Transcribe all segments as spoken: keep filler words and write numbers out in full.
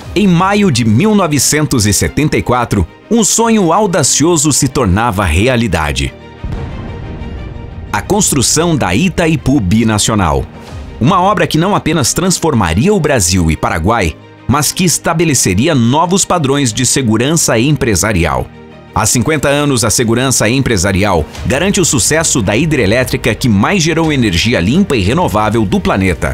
Em maio de mil novecentos e setenta e quatro, um sonho audacioso se tornava realidade. A construção da Itaipu Binacional. Uma obra que não apenas transformaria o Brasil e Paraguai, mas que estabeleceria novos padrões de segurança empresarial. Há cinquenta anos, a segurança empresarial garante o sucesso da hidrelétrica que mais gerou energia limpa e renovável do planeta.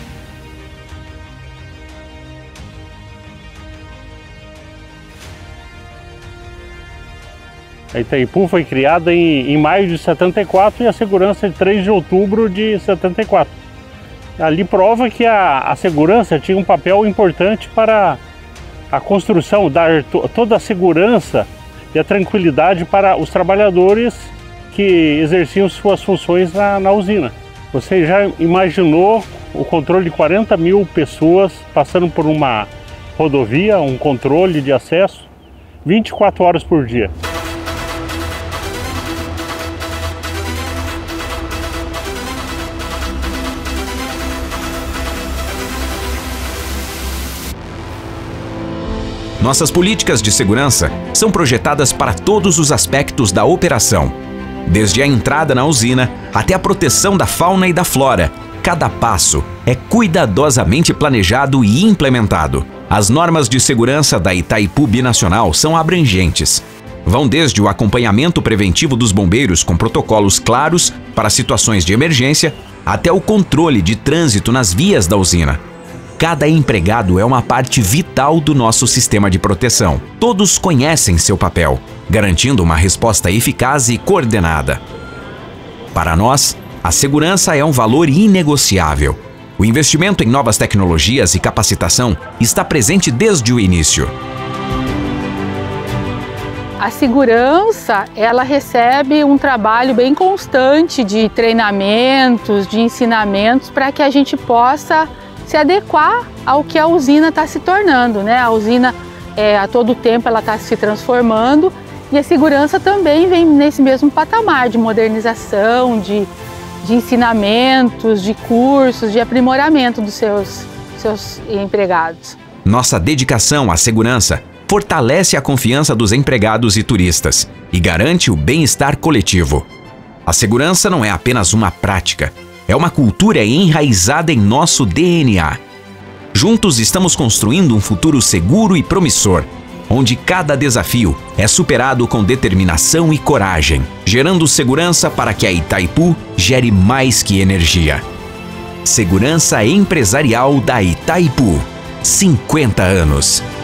A Itaipu foi criada em, em maio de setenta e quatro e a segurança de três de outubro de setenta e quatro. Ali prova que a, a segurança tinha um papel importante para a construção, dar to, toda a segurança e a tranquilidade para os trabalhadores que exerciam suas funções na, na usina. Você já imaginou o controle de quarenta mil pessoas passando por uma rodovia, um controle de acesso, vinte e quatro horas por dia? Nossas políticas de segurança são projetadas para todos os aspectos da operação. Desde a entrada na usina até a proteção da fauna e da flora, cada passo é cuidadosamente planejado e implementado. As normas de segurança da Itaipu Binacional são abrangentes. Vão desde o acompanhamento preventivo dos bombeiros com protocolos claros para situações de emergência até o controle de trânsito nas vias da usina. Cada empregado é uma parte vital do nosso sistema de proteção. Todos conhecem seu papel, garantindo uma resposta eficaz e coordenada. Para nós, a segurança é um valor inegociável. O investimento em novas tecnologias e capacitação está presente desde o início. A segurança, ela recebe um trabalho bem constante de treinamentos, de ensinamentos, para que a gente possa se adequar ao que a usina está se tornando, né? A usina, é, a todo tempo, ela está se transformando e a segurança também vem nesse mesmo patamar de modernização, de, de ensinamentos, de cursos, de aprimoramento dos seus, seus empregados. Nossa dedicação à segurança fortalece a confiança dos empregados e turistas e garante o bem-estar coletivo. A segurança não é apenas uma prática, é uma cultura enraizada em nosso D N A. Juntos estamos construindo um futuro seguro e promissor, onde cada desafio é superado com determinação e coragem, gerando segurança para que a Itaipu gere mais que energia. Segurança empresarial da Itaipu. cinquenta anos.